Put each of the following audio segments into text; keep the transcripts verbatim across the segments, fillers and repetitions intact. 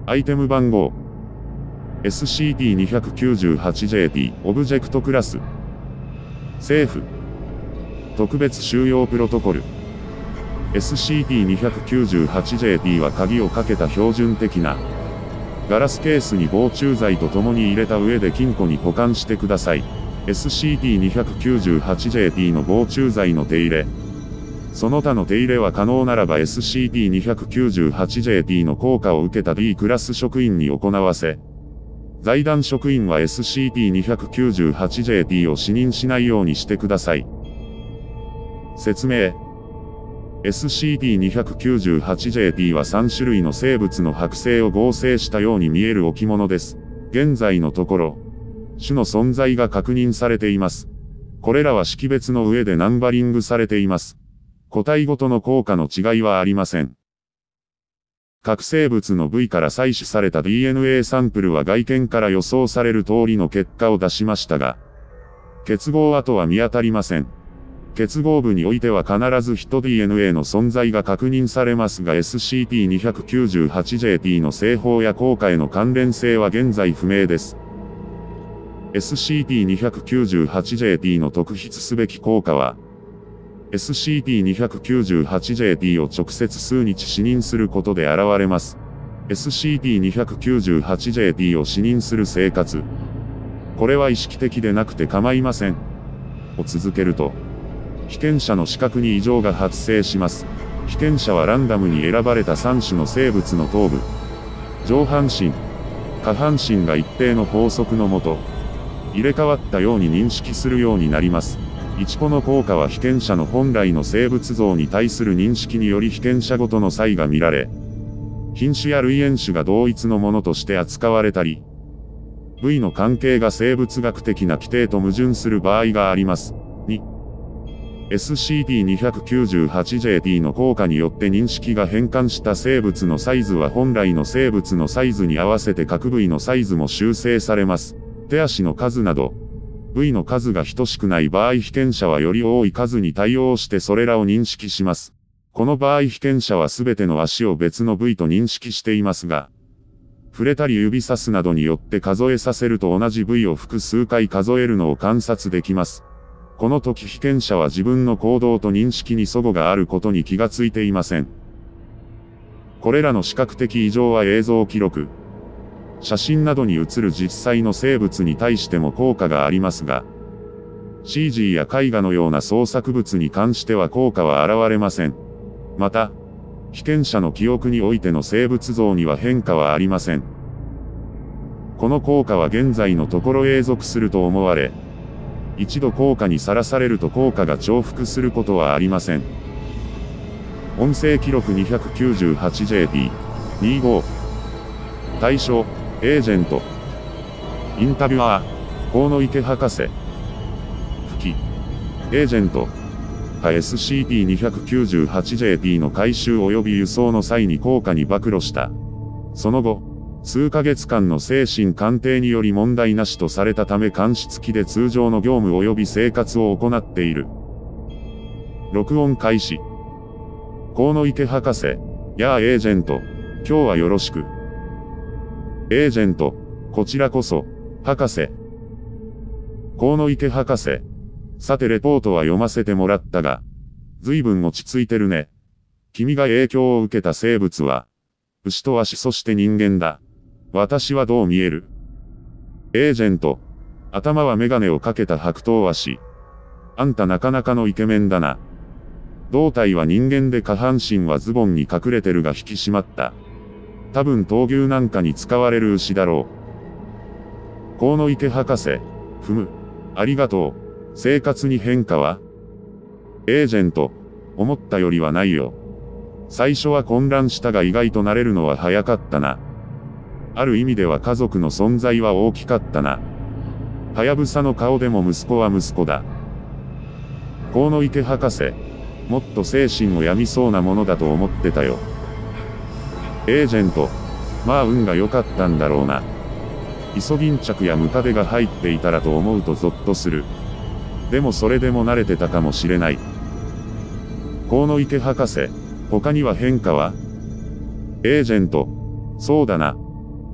アイテム番号 エスシーティーにきゅうはちジェーティー オブジェクトクラス政府特別収容プロトコル エスシーティーにきゅうはちジェーティー は鍵をかけた標準的なガラスケースに防虫剤と共に入れた上で金庫に保管してください。エスシーティーにきゅうはちジェーティー の防虫剤の手入れ。その他の手入れは可能ならば エスシーティーにきゅうはちジェーティー の効果を受けた D クラス職員に行わせ、財団職員は エスシーティーにきゅうはちジェーティー を視認しないようにしてください。説明。エスシーティーにきゅうはちジェーティー はさん種類の生物の剥製を合成したように見える置物です。現在のところ、種の存在が確認されています。これらは識別の上でナンバリングされています。個体ごとの効果の違いはありません。各生物の部位から採取された ディーエヌエー サンプルは外見から予想される通りの結果を出しましたが、結合跡は見当たりません。結合部においては必ずヒト ディーエヌエー の存在が確認されますが エスシーティーにきゅうはちジェーティー の製法や効果への関連性は現在不明です。エスシーティーにきゅうはちジェーティー の特筆すべき効果は、エスシーティーにきゅうはちジェーティー を直接数日視認することで現れます。エスシーティーにきゅうはちジェーティー を視認する生活。これは意識的でなくて構いません。を続けると、被験者の視覚に異常が発生します。被験者はランダムに選ばれたさん種の生物の頭部、上半身、下半身が一定の法則のもと、入れ替わったように認識するようになります。いち個の効果は被験者の本来の生物像に対する認識により被験者ごとの差異が見られ、品種や類縁種が同一のものとして扱われたり、部位の関係が生物学的な規定と矛盾する場合があります。に、エスシーティーにきゅうはちジェーティー の効果によって認識が変換した生物のサイズは本来の生物のサイズに合わせて各部位のサイズも修正されます。手足の数など、部位の数が等しくない場合被験者はより多い数に対応してそれらを認識します。この場合被験者はすべての足を別の部位と認識していますが、触れたり指さすなどによって数えさせると同じ部位を複数回数えるのを観察できます。この時被験者は自分の行動と認識に齟齬があることに気がついていません。これらの視覚的異常は映像記録、写真などに映る実際の生物に対しても効果がありますが、シージー や絵画のような創作物に関しては効果は現れません。また、被験者の記憶においての生物像には変化はありません。この効果は現在のところ永続すると思われ、一度効果にさらされると効果が重複することはありません。音声記録 にきゅうはちジェーティー にじゅうご 対象、エージェントインタビュアー、河野池博士吹き、エージェントは エスシーティーにきゅうはちジェーティー の回収及び輸送の際に効果に暴露した。その後、数ヶ月間の精神鑑定により問題なしとされたため鑑識機で通常の業務及び生活を行っている。録音開始。河野池博士、やあエージェント、今日はよろしく。エージェント、こちらこそ、博士。河野池博士。さてレポートは読ませてもらったが、随分落ち着いてるね。君が影響を受けた生物は、牛と足そして人間だ。私はどう見える？エージェント。頭はメガネをかけた白頭足。あんたなかなかのイケメンだな。胴体は人間で下半身はズボンに隠れてるが引き締まった。多分闘牛なんかに使われる牛だろう。河野池博士。ふむ。ありがとう。生活に変化は？エージェント。思ったよりはないよ。最初は混乱したが意外と慣れるのは早かったな。ある意味では家族の存在は大きかったな。はやぶさの顔でも息子は息子だ。河野池博士。もっと精神を病みそうなものだと思ってたよ。エージェント。まあ運が良かったんだろうな。イソギンチャクやムカデが入っていたらと思うとゾッとする。でもそれでも慣れてたかもしれない。河野池博士。他には変化は？エージェント。そうだな。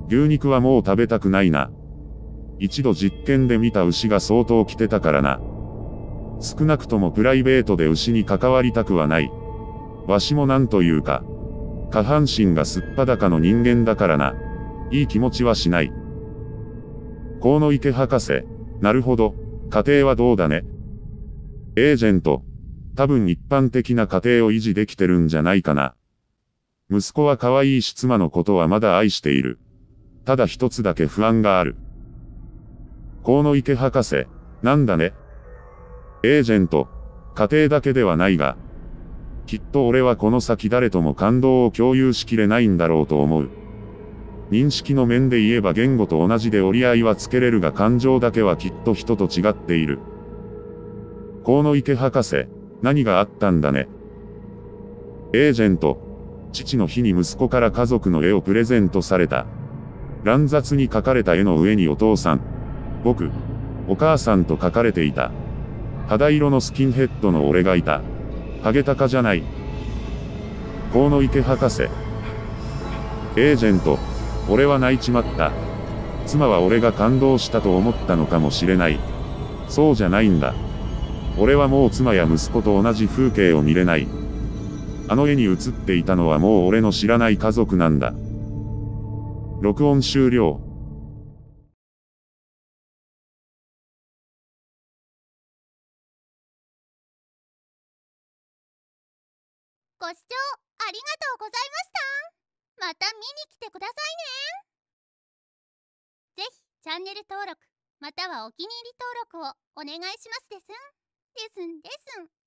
牛肉はもう食べたくないな。一度実験で見た牛が相当来てたからな。少なくともプライベートで牛に関わりたくはない。わしもなんというか、下半身がすっぱだかの人間だからな。いい気持ちはしない。鴻池博士、なるほど、家庭はどうだね。エージェント、多分一般的な家庭を維持できてるんじゃないかな。息子は可愛いし妻のことはまだ愛している。ただ一つだけ不安がある。鴻池博士、なんだね。エージェント、家庭だけではないが、きっと俺はこの先誰とも感動を共有しきれないんだろうと思う。認識の面で言えば言語と同じで折り合いはつけれるが感情だけはきっと人と違っている。鴻池博士、何があったんだね。エージェント、父の日に息子から家族の絵をプレゼントされた。乱雑に描かれた絵の上にお父さん、僕、お母さんと書かれていた。肌色のスキンヘッドの俺がいた。ハゲタカじゃない。鴻池博士。エージェント、俺は泣いちまった。妻は俺が感動したと思ったのかもしれない。そうじゃないんだ。俺はもう妻や息子と同じ風景を見れない。あの絵に写っていたのはもう俺の知らない家族なんだ。録音終了。 ご視聴ありがとうございました。また見に来てくださいね。ぜひチャンネル登録またはお気に入り登録をお願いしますですん。ですんですん。